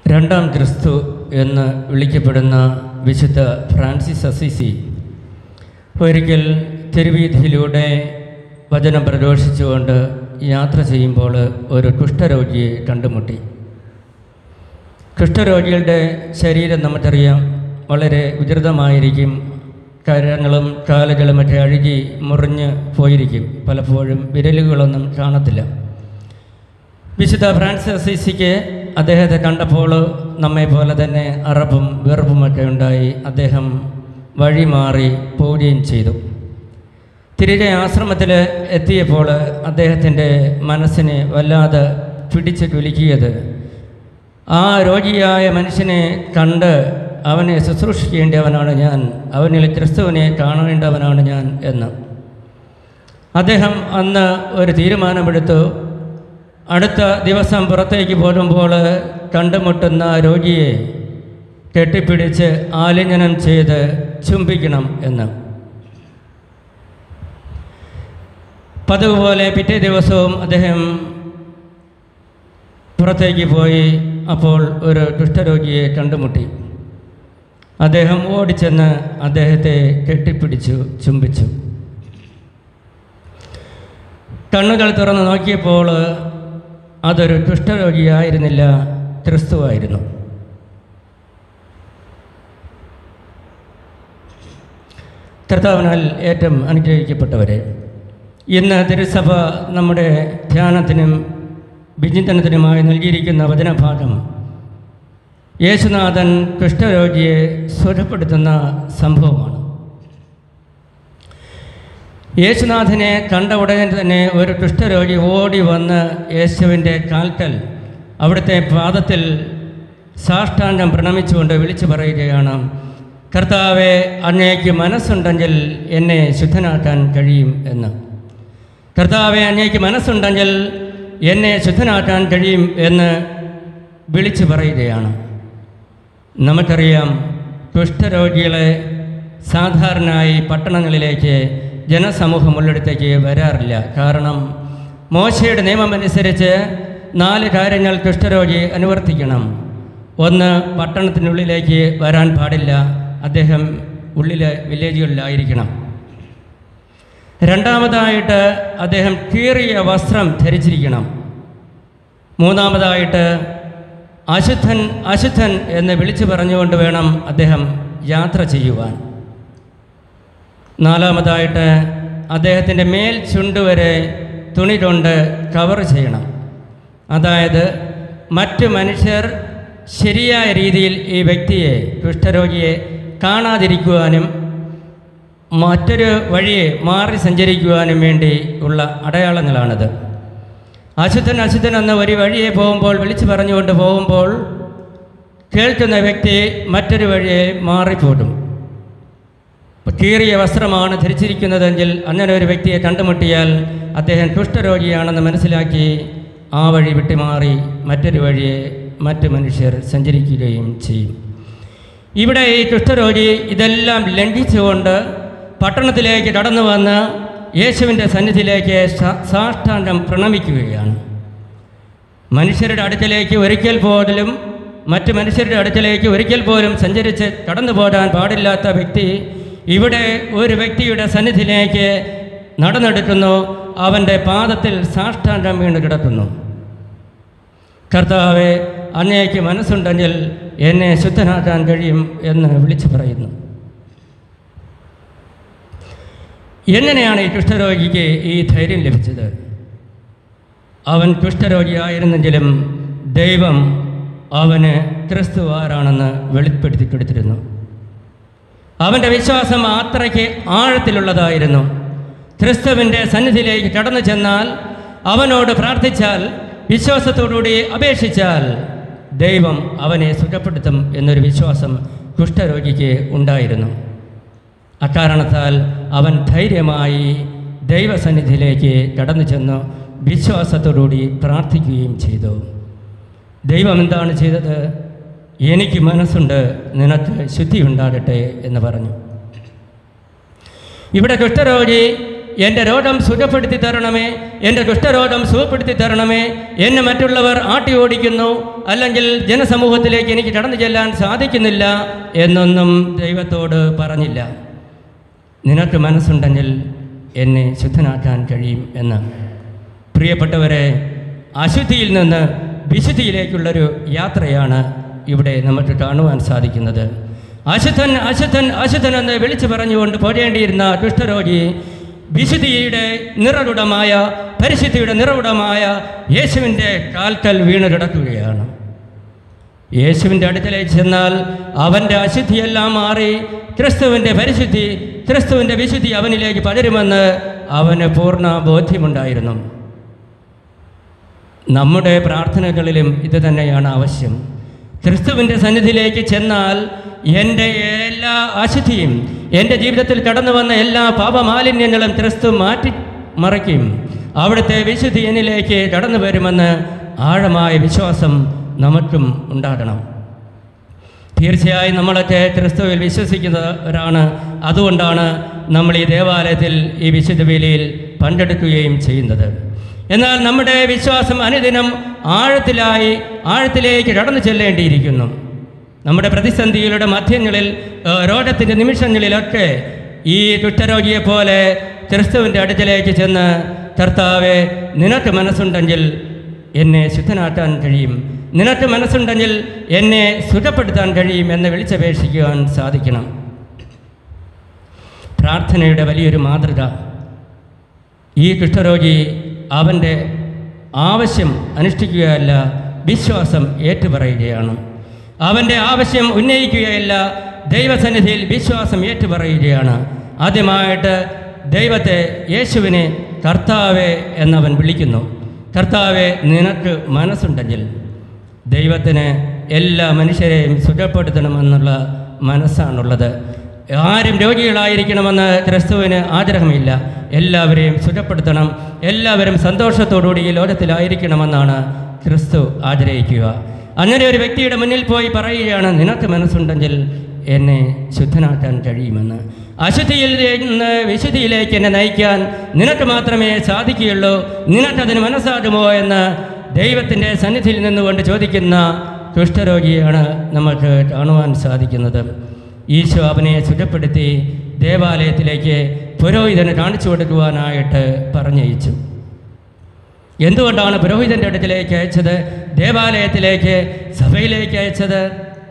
രണ്ടാം ക്രിസ്തു എന്ന് വിളിക്കപ്പെടുന്ന വിശുദ്ധ ഫ്രാൻസിസ് അസീസി ഒരിക്കൽ തെരുവീഥിയിലൂടെ വചനം പ്രഘോഷിച്ചുകൊണ്ട് യാത്ര ചെയ്യുമ്പോൾ ഒരു കുഷ്ഠരോഗിയെ കണ്ടുമുട്ടി. കുഷ്ഠരോഗികളുടെ ശരീരം നമുക്കറിയാം, വളരെ വികൃതമായിരിക്കും. കരങ്ങളും കാലുകളും ഒക്കെ അഴുകി മുറിഞ്ഞ് പോയിരിക്കും. പലപ്പോഴും വിരലുകളൊന്നും കാണത്തില്ല. വിശുദ്ധ ഫ്രാൻസിസ് അസീസിക്ക് അദ്ദേഹത്തെ കണ്ടപ്പോൾ നമ്മെ പോലെ തന്നെ അറപ്പും വെറുപ്പുമൊക്കെ ഉണ്ടായി. അദ്ദേഹം വഴി മാറി പോവുകയും ചെയ്തു. തിരികെ ആശ്രമത്തിൽ എത്തിയപ്പോൾ അദ്ദേഹത്തിൻ്റെ മനസ്സിനെ വല്ലാതെ പിടിച്ച് കുലുക്കിയത് ആ രോഗിയായ മനുഷ്യനെ കണ്ട് അവനെ ശുശ്രൂഷിക്കേണ്ടവനാണ് ഞാൻ, അവനിൽ ക്രിസ്തുവിനെ കാണേണ്ടവനാണ് ഞാൻ എന്ന്. അദ്ദേഹം അന്ന് ഒരു തീരുമാനമെടുത്തു. അടുത്ത ദിവസം പുറത്തേക്ക് പോകുമ്പോൾ കണ്ടുമുട്ടുന്ന രോഗിയെ കെട്ടിപ്പിടിച്ച് ആലിംഗനം ചെയ്ത് ചുംബിക്കണം എന്ന്. പതിവ് പോലെ പിറ്റേ ദിവസവും അദ്ദേഹം പുറത്തേക്ക് പോയി. അപ്പോൾ ഒരു കുഷ്ഠരോഗിയെ കണ്ടുമുട്ടി. അദ്ദേഹം ഓടിച്ചെന്ന് അദ്ദേഹത്തെ കെട്ടിപ്പിടിച്ചു ചുംബിച്ചു. കണ്ണുകൾ തുറന്ന് നോക്കിയപ്പോൾ അതൊരു കുഷ്ഠരോഗിയായിരുന്നില്ല, ക്രിസ്തുവായിരുന്നു. കർത്താവിനാൽ ഏറ്റവും അനുഗ്രഹിക്കപ്പെട്ടവരെ, ഇന്ന് തിരുസഭ നമ്മുടെ ധ്യാനത്തിനും വിചിന്തനത്തിനുമായി നൽകിയിരിക്കുന്ന വചനഭാഗം യേശുനാഥൻ കുഷ്ഠരോഗിയെ സുഖപ്പെടുത്തുന്ന സംഭവമാണ്. യേശുനാഥനെ കണ്ട ഉടനെ തന്നെ ഒരു കുഷ്ഠരോഗി ഓടി വന്ന് യേശുവിൻ്റെ കാൽക്കൽ അവിടുത്തെ പാദത്തിൽ സാഷ്ടാംഗം പ്രണമിച്ചുകൊണ്ട് വിളിച്ചു പറയുകയാണ്, കർത്താവെ, അങ്ങേക്ക് മനസ്സുണ്ടെങ്കിൽ എന്നെ ശുദ്ധനാക്കാൻ കഴിയും എന്ന്. കർത്താവെ, അങ്ങേക്ക് മനസ്സുണ്ടെങ്കിൽ എന്നെ ശുദ്ധനാക്കാൻ കഴിയും എന്ന് വിളിച്ചു പറയുകയാണ്. നമുക്കറിയാം, കുഷ്ഠരോഗികളെ സാധാരണയായി പട്ടണങ്ങളിലേക്ക് ജനസമൂഹം ഉള്ളിടത്തേക്ക് വരാറില്ല. കാരണം മോശയുടെ നിയമമനുസരിച്ച് 4 കാര്യങ്ങൾ കുഷ്ഠരോഗി അനുവർത്തിക്കണം. 1, പട്ടണത്തിനുള്ളിലേക്ക് വരാൻ പാടില്ല, അദ്ദേഹം ഉള്ളിലെ വില്ലേജുകളിലായിരിക്കണം. രണ്ടാമതായിട്ട് അദ്ദേഹം കീറിയ വസ്ത്രം ധരിച്ചിരിക്കണം. മൂന്നാമതായിട്ട് അശുദ്ധൻ അശുദ്ധൻ എന്ന് വിളിച്ചു പറഞ്ഞുകൊണ്ട് വേണം അദ്ദേഹം യാത്ര ചെയ്യുവാൻ. നാലാമതായിട്ട് അദ്ദേഹത്തിൻ്റെ മേൽ ചുണ്ടുവരെ തുണി കൊണ്ട് കവർ ചെയ്യണം. അതായത് മറ്റു മനുഷ്യർ ശരിയായ രീതിയിൽ ഈ വ്യക്തിയെ, കുഷ്ഠരോഗിയെ കാണാതിരിക്കുവാനും മറ്റൊരു വഴിയെ മാറി സഞ്ചരിക്കുവാനും വേണ്ടി ഉള്ള അടയാളങ്ങളാണിത്. അശുദ്ധൻ അശുദ്ധൻ എന്ന ഒരു വഴിയെ പോകുമ്പോൾ, വിളിച്ചു പറഞ്ഞുകൊണ്ട് പോകുമ്പോൾ കേൾക്കുന്ന വ്യക്തി മറ്റൊരു വഴിയെ മാറിപ്പോടും. കീറിയ വസ്ത്രമാണ് ധരിച്ചിരിക്കുന്നതെങ്കിൽ അങ്ങനെ ഒരു വ്യക്തിയെ കണ്ടുമുട്ടിയാൽ അദ്ദേഹം കുഷ്ഠരോഗിയാണെന്ന് മനസ്സിലാക്കി ആ വഴി വിട്ടുമാറി മറ്റൊരു വഴിയെ മറ്റു മനുഷ്യർ സഞ്ചരിക്കുകയും ചെയ്യും. ഇവിടെ ഈ കുഷ്ഠരോഗി ഇതെല്ലാം ലംഘിച്ചുകൊണ്ട് പട്ടണത്തിലേക്ക് കടന്നു വന്ന് യേശുവിൻ്റെ സന്നിധിയിലേക്ക് സാഷ്ടാംഗം പ്രണമിക്കുകയാണ്. മനുഷ്യരുടെ അടുക്കലേക്ക് ഒരിക്കൽ പോലും, മറ്റു മനുഷ്യരുടെ അടുക്കലേക്ക് ഒരിക്കൽ പോലും സഞ്ചരിച്ച് കടന്നു പോരാൻ പാടില്ലാത്ത വ്യക്തി ഇവിടെ ഒരു വ്യക്തിയുടെ സന്നിധിയിലേക്ക് നടന്നെടുക്കുന്നു. അവൻ്റെ പാദത്തിൽ സാഷ്ടാംഗം വീണ് കിടക്കുന്നു. കർത്താവെ, അങ്ങേക്ക് മനസ്സുണ്ടെങ്കിൽ എന്നെ ശുദ്ധനാക്കാൻ കഴിയും എന്ന് വിളിച്ചു പറയുന്നു. എങ്ങനെയാണ് ഈ കുഷ്ഠരോഗിക്ക് ഈ ധൈര്യം ലഭിച്ചത്? അവൻ കുഷ്ഠരോഗിയായിരുന്നെങ്കിലും ദൈവം അവന് ക്രിസ്തു ആരാണെന്ന് വെളിപ്പെടുത്തി കൊടുത്തിരുന്നു. അവൻ്റെ വിശ്വാസം അത്രയ്ക്ക് ആഴത്തിലുള്ളതായിരുന്നു. ക്രിസ്തുവിൻ്റെ സന്നിധിയിലേക്ക് കടന്നു ചെന്നാൽ, അവനോട് പ്രാർത്ഥിച്ചാൽ, വിശ്വാസത്തോടുകൂടി അപേക്ഷിച്ചാൽ ദൈവം അവനെ സുഖപ്പെടുത്തും എന്നൊരു വിശ്വാസം കുഷ്ഠരോഗിക്ക് ഉണ്ടായിരുന്നു. അക്കാരണത്താൽ അവൻ ധൈര്യമായി ദൈവസന്നിധിയിലേക്ക് കടന്നു ചെന്ന് വിശ്വാസത്തോടുകൂടി പ്രാർത്ഥിക്കുകയും ചെയ്തു. ദൈവം എന്താണ് ചെയ്തത്? എനിക്ക് മനസ്സുണ്ട്, നിനക്ക് ശുദ്ധി ഉണ്ടാകട്ടെ എന്ന് പറഞ്ഞു. ഇവിടെ കുഷ്ഠരോഗി എൻ്റെ രോഗം സുഖപ്പെടുത്തി തരണമേ, എൻ്റെ കുഷ്ഠരോഗം സുഖപ്പെടുത്തി തരണമേ, എന്നെ മറ്റുള്ളവർ ആട്ടി ഓടിക്കുന്നു, അല്ലെങ്കിൽ ജനസമൂഹത്തിലേക്ക് എനിക്ക് കടന്നു ചെല്ലാൻ സാധിക്കുന്നില്ല എന്നൊന്നും ദൈവത്തോട് പറഞ്ഞില്ല. നിനക്ക് മനസ്സുണ്ടെങ്കിൽ എന്നെ ശുദ്ധനാക്കാൻ കഴിയും എന്ന്. പ്രിയപ്പെട്ടവരെ, അശുദ്ധിയിൽ നിന്ന് വിശുദ്ധിയിലേക്കുള്ളൊരു യാത്രയാണ് ഇവിടെ നമുക്ക് കാണുവാൻ സാധിക്കുന്നത്. അശുദ്ധൻ അശുദ്ധൻ അശുദ്ധൻ എന്ന് വിളിച്ചു പറഞ്ഞുകൊണ്ട് പോരേണ്ടിയിരുന്ന കുഷ്ഠരോഗി വിശുദ്ധിയുടെ നിറകുടമായ, പരിശുദ്ധിയുടെ നിറകുടമായ യേശുവിൻ്റെ കാൽക്കൽ വീണ് കിടക്കുകയാണ്. യേശുവിൻ്റെ അടുക്കലേക്ക് ചെന്നാൽ അവൻ്റെ അശുദ്ധിയെല്ലാം മാറി ക്രിസ്തുവിൻ്റെ പരിശുദ്ധി, ക്രിസ്തുവിൻ്റെ വിശുദ്ധി അവനിലേക്ക് പകരുമെന്ന് അവന് പൂർണ്ണ ബോധ്യമുണ്ടായിരുന്നു. നമ്മുടെ പ്രാർത്ഥനകളിലും ഇത് തന്നെയാണ് ആവശ്യം. ക്രിസ്തുവിൻ്റെ സന്നിധിയിലേക്ക് ചെന്നാൽ എൻ്റെ എല്ലാ അശുദ്ധിയും, എൻ്റെ ജീവിതത്തിൽ കടന്നു വന്ന എല്ലാ പാപമാലിന്യങ്ങളും ക്രിസ്തു മാറ്റി മറയ്ക്കും. അവിടുത്തെ വിശുദ്ധി എന്നിലേക്ക് കടന്നു വരുമെന്ന് ആഴമായ വിശ്വാസം നമുക്കും ഉണ്ടാകണം. തീർച്ചയായും നമ്മളൊക്കെ ക്രിസ്തുവിൽ വിശ്വസിക്കുന്നവരാണ്. അതുകൊണ്ടാണ് നമ്മൾ ഈ ദേവാലയത്തിൽ ഈ വിശുദ്ധ ബലിയിൽ പങ്കെടുക്കുകയും ചെയ്യുന്നത്. എന്നാൽ നമ്മുടെ വിശ്വാസം അനുദിനം ആഴത്തിലേക്ക് കടന്നു ചെല്ലേണ്ടിയിരിക്കുന്നു. നമ്മുടെ പ്രതിസന്ധികളുടെ മധ്യങ്ങളിൽ, രോഗത്തിൻ്റെ നിമിഷങ്ങളിലൊക്കെ ഈ കുഷ്ഠരോഗിയെപ്പോലെ ക്രിസ്തുവിൻ്റെ അടുക്കലേക്ക് ചെന്ന്, കർത്താവേ, നിനക്ക് മനസ്സുണ്ടെങ്കിൽ എന്നെ ശുദ്ധനാക്കാൻ കഴിയും, നിനക്ക് മനസ്സുണ്ടെങ്കിൽ എന്നെ സുഖപ്പെടുത്താൻ കഴിയും എന്ന് വിളിച്ചപേക്ഷിക്കുവാൻ സാധിക്കണം. പ്രാർത്ഥനയുടെ വലിയൊരു മാതൃക. ഈ കുഷ്ഠരോഗി അവൻ്റെ ആവശ്യം അനുഷ്ഠിക്കുകയല്ല, വിശ്വാസം ഏറ്റുപറയുകയാണ്. അവൻ്റെ ആവശ്യം ഉന്നയിക്കുകയല്ല, ദൈവസന്നിധിയിൽ വിശ്വാസം ഏറ്റുപറയുകയാണ്. ആദ്യമായിട്ട് ദൈവത്തെ, യേശുവിനെ കർത്താവേ എന്നവൻ വിളിക്കുന്നു. കർത്താവേ, നിനക്ക് മനസ്സുണ്ടെങ്കിൽ. ദൈവത്തിന് എല്ലാ മനുഷ്യരെയും സുഖപ്പെടുത്തണമെന്നുള്ള മനസ്സാണുള്ളത്. ആരും രോഗികളായിരിക്കണമെന്ന് ക്രിസ്തുവിന് ആഗ്രഹമില്ല. എല്ലാവരെയും സുഖപ്പെടുത്തണം, എല്ലാവരും സന്തോഷത്തോടുകൂടി ഈ ലോകത്തിലായിരിക്കണമെന്നാണ് ക്രിസ്തു ആഗ്രഹിക്കുക. അങ്ങനെ ഒരു വ്യക്തിയുടെ മുന്നിൽ പോയി പറയുകയാണ്, നിനക്ക് മനസ്സുണ്ടെങ്കിൽ എന്നെ ശുദ്ധനാക്കാൻ കഴിയുമെന്ന്. അശുദ്ധിയിൽ നിന്ന് വിശുദ്ധിയിലേക്ക് എന്നെ നയിക്കാൻ നിനക്ക് മാത്രമേ സാധിക്കുകയുള്ളൂ, നിനക്കതിന് മനസ്സാകുമോ എന്ന് ദൈവത്തിൻ്റെ സന്നിധിയിൽ നിന്നുകൊണ്ട് ചോദിക്കുന്ന കുഷ്ഠരോഗിയാണ് നമുക്ക് കാണുവാൻ സാധിക്കുന്നത്. ഈശോ അവനെ സുഖപ്പെടുത്തി ദേവാലയത്തിലേക്ക് പുരോഹിതന് കാണിച്ചു കൊടുക്കുവാനായിട്ട് പറഞ്ഞയച്ചു. എന്തുകൊണ്ടാണ് പുരോഹിതൻ്റെ അടുക്കിലേക്ക് അയച്ചത്, ദേവാലയത്തിലേക്ക്, സഭയിലേക്ക് അയച്ചത്?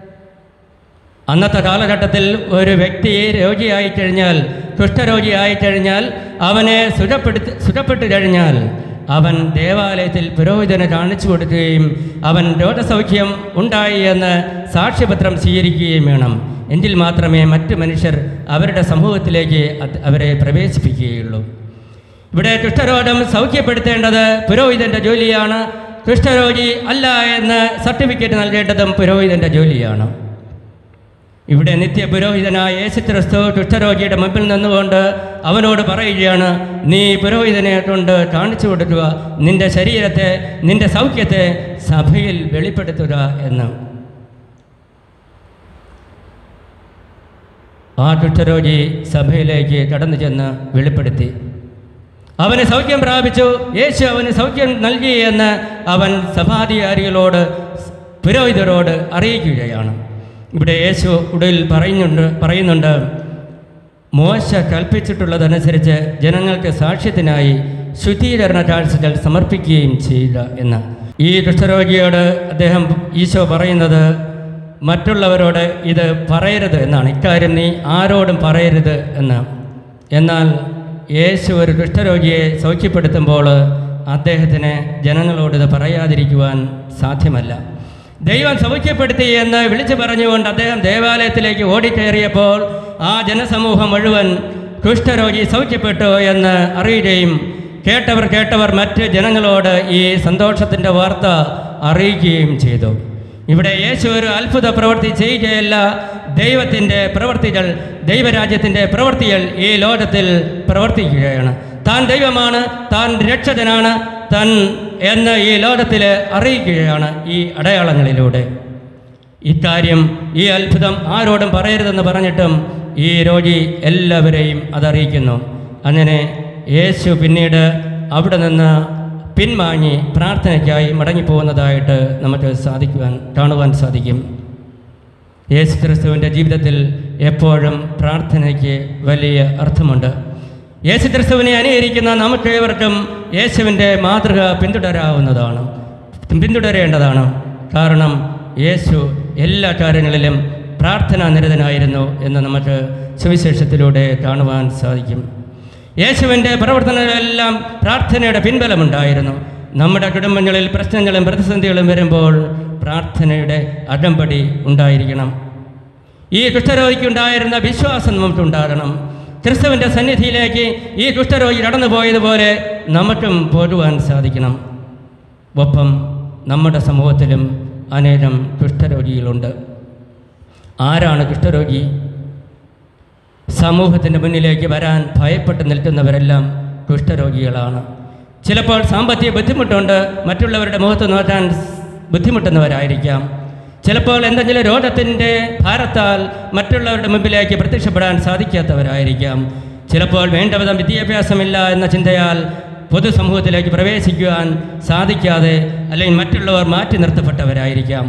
അന്നത്തെ കാലഘട്ടത്തിൽ ഒരു വ്യക്തി രോഗിയായിക്കഴിഞ്ഞാൽ, കുഷ്ഠരോഗിയായിക്കഴിഞ്ഞാൽ, അവനെ സുഖപ്പെട്ടു കഴിഞ്ഞാൽ അവൻ ദേവാലയത്തിൽ പുരോഹിതന് കാണിച്ചു കൊടുക്കുകയും അവൻ രോഗസൗഖ്യം ഉണ്ടായി എന്ന് സാക്ഷ്യപത്രം സ്വീകരിക്കുകയും വേണം. എങ്കിൽ മാത്രമേ മറ്റു മനുഷ്യർ അവരുടെ സമൂഹത്തിലേക്ക് അവരെ പ്രവേശിപ്പിക്കുകയുള്ളൂ. ഇവിടെ കുഷ്ഠരോഗം സൗഖ്യപ്പെടുത്തേണ്ടത് പുരോഹിതൻ്റെ ജോലിയാണ്. കുഷ്ഠരോഗി അല്ല എന്ന് സർട്ടിഫിക്കറ്റ് നൽകേണ്ടതും പുരോഹിതൻ്റെ ജോലിയാണ്. ഇവിടെ നിത്യപുരോഹിതനായ യേശുക്രിസ്തു കുഷ്ഠരോഗിയുടെ മുമ്പിൽ നിന്നുകൊണ്ട് അവനോട് പറയുകയാണ്, നീ പുരോഹിതനെ കൊണ്ട് കാണിച്ചു കൊടുക്കുക, നിന്റെ ശരീരത്തെ, നിന്റെ സൗഖ്യത്തെ സഭയിൽ വെളിപ്പെടുത്തുക എന്ന്. ആ കുഷ്ഠരോഗി സഭയിലേക്ക് കടന്നു ചെന്ന് വെളിപ്പെടുത്തി. അവന് സൗഖ്യം പ്രാപിച്ചു, യേശു അവന് സൗഖ്യം നൽകി എന്ന് അവൻ സഭാധികാരികളോട്, പുരോഹിതരോട് അറിയിക്കുകയാണ്. ഇവിടെ യേശു ഉടലിൽ പറയുന്നുണ്ട്, മോശ കൽപ്പിച്ചിട്ടുള്ളതനുസരിച്ച് ജനങ്ങൾക്ക് സാക്ഷ്യത്തിനായി ശുദ്ധീകരണ കാഴ്ചകൾ സമർപ്പിക്കുകയും ചെയ്യുക എന്ന്. ഈ കുഷ്ഠരോഗിയോട് ഈശോ പറയുന്നത്, മറ്റുള്ളവരോട് ഇത് പറയരുത് എന്നാണ്, ഇക്കാര്യം നീ ആരോടും പറയരുത് എന്ന്. എന്നാൽ യേശു ഒരു കുഷ്ഠരോഗിയെ സൗഖ്യപ്പെടുത്തുമ്പോൾ അദ്ദേഹത്തിന് ജനങ്ങളോട് ഇത് പറയാതിരിക്കുവാൻ സാധ്യമല്ല. ദൈവം സൗഖ്യപ്പെടുത്തി എന്ന് വിളിച്ചു പറഞ്ഞുകൊണ്ട് അദ്ദേഹം ദേവാലയത്തിലേക്ക് ഓടിക്കയറിയപ്പോൾ ആ ജനസമൂഹം മുഴുവൻ കുഷ്ഠരോഗി സൗഖ്യപ്പെട്ടു എന്ന് അറിയുകയും കേട്ടവർ മറ്റ് ജനങ്ങളോട് ഈ സന്തോഷത്തിൻ്റെ വാർത്ത അറിയിക്കുകയും ചെയ്തു. ഇവിടെ യേശു ഒരു അത്ഭുത പ്രവൃത്തി ചെയ്യുകയല്ല, ദൈവത്തിൻ്റെ പ്രവൃത്തികൾ, ദൈവരാജ്യത്തിൻ്റെ പ്രവൃത്തികൾ ഈ ലോകത്തിൽ പ്രവർത്തിക്കുകയാണ്. താൻ ദൈവമാണ്, താൻ രക്ഷകനാണ്, താൻ എന്ന് ഈ ലോകത്തിൽ അറിയിക്കുകയാണ് ഈ അടയാളങ്ങളിലൂടെ. ഇക്കാര്യം, ഈ അത്ഭുതം ആരോടും പറയരുതെന്ന് പറഞ്ഞിട്ടും ഈ രോഗി എല്ലാവരെയും അതറിയിക്കുന്നു. അങ്ങനെ യേശു പിന്നീട് അവിടെ നിന്ന് പിൻവാങ്ങി പ്രാർത്ഥനയ്ക്കായി മടങ്ങിപ്പോകുന്നതായിട്ട് നമുക്ക് കാണുവാൻ സാധിക്കും. യേശു ക്രിസ്തുവിൻ്റെ ജീവിതത്തിൽ എപ്പോഴും പ്രാർത്ഥനയ്ക്ക് വലിയ അർത്ഥമുണ്ട്. യേശു ക്രിസ്തുവിനെ അനുകരിക്കുന്ന നമുക്ക് ഏവർക്കും യേശുവിൻ്റെ മാതൃക പിന്തുടരേണ്ടതാണ്. കാരണം യേശു എല്ലാ കാര്യങ്ങളിലും പ്രാർത്ഥനാ നിരതനായിരുന്നു എന്ന് നമുക്ക് സുവിശേഷത്തിലൂടെ കാണുവാൻ സാധിക്കും. യേശുവിൻ്റെ പ്രവർത്തനങ്ങളെല്ലാം പ്രാർത്ഥനയുടെ പിൻബലമുണ്ടായിരുന്നു. നമ്മുടെ കുടുംബങ്ങളിൽ പ്രശ്നങ്ങളും പ്രതിസന്ധികളും വരുമ്പോൾ പ്രാർത്ഥനയുടെ അകമ്പടി ഉണ്ടായിരിക്കണം. ഈ കുഷ്ഠരോഗിക്കുണ്ടായിരുന്ന വിശ്വാസം നമുക്കുണ്ടാകണം. ക്രിസ്തുവിൻ്റെ സന്നിധിയിലേക്ക് ഈ കുഷ്ഠരോഗി കടന്നു പോയതുപോലെ നമുക്കും പോകുവാൻ സാധിക്കണം. ഒപ്പം നമ്മുടെ സമൂഹത്തിലും അനേകം കുഷ്ഠരോഗികളുണ്ട്. ആരാണ് കുഷ്ഠരോഗി? സമൂഹത്തിൻ്റെ മുന്നിലേക്ക് വരാൻ ഭയപ്പെട്ട് നിൽക്കുന്നവരെല്ലാം കുഷ്ഠരോഗികളാണ്. ചിലപ്പോൾ സാമ്പത്തിക ബുദ്ധിമുട്ടുണ്ട്, മറ്റുള്ളവരുടെ മുഖത്ത് നോക്കാൻ ബുദ്ധിമുട്ടുന്നവരായിരിക്കാം. ചിലപ്പോൾ എന്തെങ്കിലും രോഗത്തിൻ്റെ ഭാരത്താൽ മറ്റുള്ളവരുടെ മുമ്പിലേക്ക് പ്രത്യക്ഷപ്പെടാൻ സാധിക്കാത്തവരായിരിക്കാം. ചിലപ്പോൾ വേണ്ടവിധം വിദ്യാഭ്യാസമില്ല എന്ന ചിന്തയാൽ പൊതുസമൂഹത്തിലേക്ക് പ്രവേശിക്കുവാൻ സാധിക്കാതെ അല്ലെങ്കിൽ മറ്റുള്ളവർ മാറ്റി നിർത്തപ്പെട്ടവരായിരിക്കാം.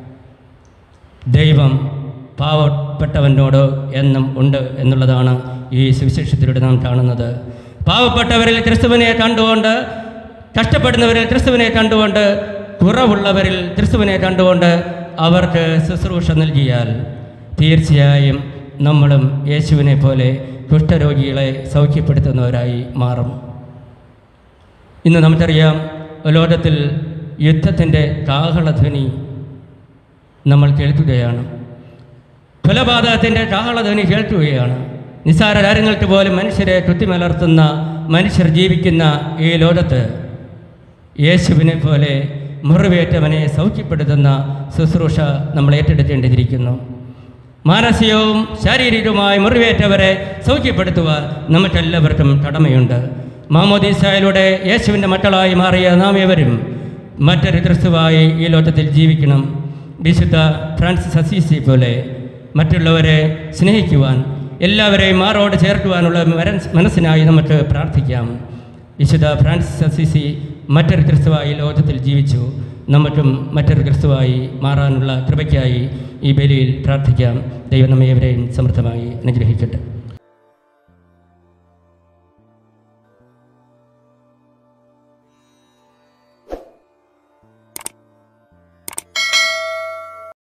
ദൈവം പാവപ്പെട്ടവനോട് എന്നും ഉണ്ട് എന്നുള്ളതാണ് ഈ സുവിശേഷത്തിലൂടെ നാം കാണുന്നത്. പാവപ്പെട്ടവരിൽ ക്രിസ്തുവിനെ കണ്ടുകൊണ്ട്, കഷ്ടപ്പെടുന്നവരിൽ ക്രിസ്തുവിനെ കണ്ടുകൊണ്ട്, കുറവുള്ളവരിൽ ക്രിസ്തുവിനെ കണ്ടുകൊണ്ട് അവർക്ക് ശുശ്രൂഷ നൽകിയാൽ തീർച്ചയായും നമ്മളും യേശുവിനെ പോലെ കുഷ്ഠരോഗികളെ സൗഖ്യപ്പെടുത്തുന്നവരായി മാറും. ഇന്ന് നമുക്കറിയാം, ലോകത്തിൽ യുദ്ധത്തിൻ്റെ കാഹളധ്വനി നമ്മൾ കേൾക്കുകയാണ്. കൊലപാതകത്തിൻ്റെ കാഹളധ്വനി കേൾക്കുകയാണ്. നിസ്സാര കാര്യങ്ങൾക്ക് പോലും മനുഷ്യരെ കുത്തിമലർത്തുന്ന മനുഷ്യർ ജീവിക്കുന്ന ഈ ലോകത്ത് യേശുവിനെ പോലെ മുറിവേറ്റവനെ സൗഖ്യപ്പെടുത്തുന്ന ശുശ്രൂഷ നമ്മൾ ഏറ്റെടുക്കേണ്ടിയിരിക്കുന്നു. മാനസികവും ശാരീരികവുമായി മുറിവേറ്റവരെ സൗഖ്യപ്പെടുത്തുവാൻ നമുക്കെല്ലാവർക്കും കടമയുണ്ട്. മാമോദീസായിലൂടെ യേശുവിൻ്റെ മക്കളായി മാറിയ നാം ഏവരും മറ്റൊരു ക്രിസ്തുവായി ഈ ലോകത്തിൽ ജീവിക്കണം. വിശുദ്ധ ഫ്രാൻസിസ് അസീസി പോലെ മറ്റുള്ളവരെ സ്നേഹിക്കുവാൻ, എല്ലാവരെയും മാറോട് ചേർക്കുവാനുള്ള മനസ്സിനായി നമുക്ക് പ്രാർത്ഥിക്കാം. വിശുദ്ധ ഫ്രാൻസിസ് അസീസി മറ്റൊരു ക്രിസ്തുവായി ലോകത്തിൽ ജീവിച്ചു. നമുക്കും മറ്റൊരു ക്രിസ്തുവായി മാറാനുള്ള കൃപയ്ക്കായി ഈ ബലിയിൽ പ്രാർത്ഥിക്കാം. ദൈവം നമ്മെ ഏവരെയും സമൃദ്ധമായി അനുഗ്രഹിക്കട്ടെ.